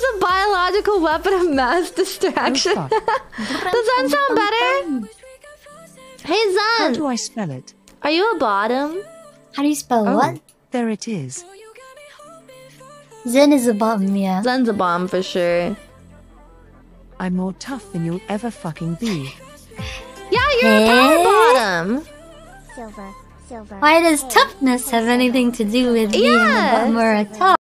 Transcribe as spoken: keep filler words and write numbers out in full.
a biological weapon of mass distraction. Oh, Does Zen sound better? Hey Zen! How do I spell it? Are you a bottom? How do you spell Oh, what? there it is. Zen is a bottom, yeah. Zen's a bomb for sure. I'm more tough than you'll ever fucking be. Yeah, you're Hey? a power bottom. Silver, silver. Why does toughness have anything to do with being a Yeah. bottom or a top?